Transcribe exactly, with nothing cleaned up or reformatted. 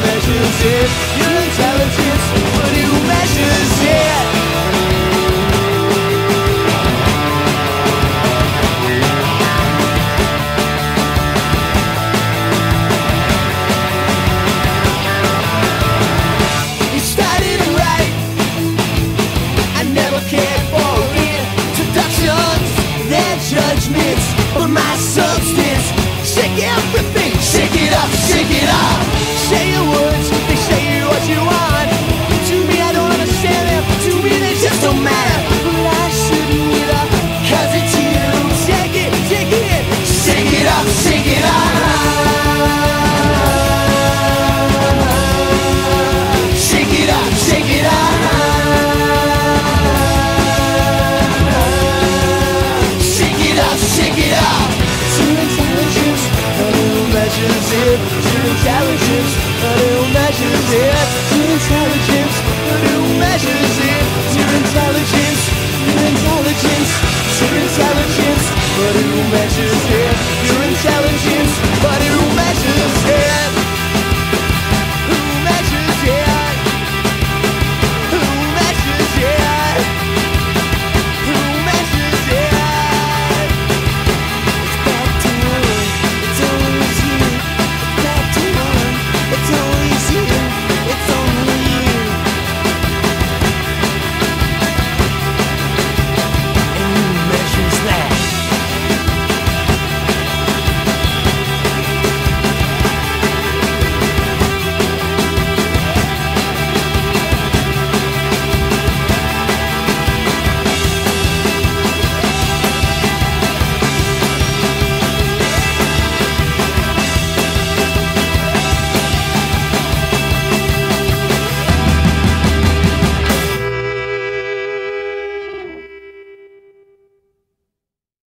measures it? Your intelligence, but who measures it? Judgments, but my substance, shake everything, shake it up, shake it up. Say your words, they say what you want. To me I don't understand them, to me they just don't matter. But I shouldn't give up, cause it's you. Shake it, shake it, shake it up, shake it up. Shake it up, shake it up. Shake it up. Your intelligence, but who measures it? Your intelligence, but who measures it? Your intelligence.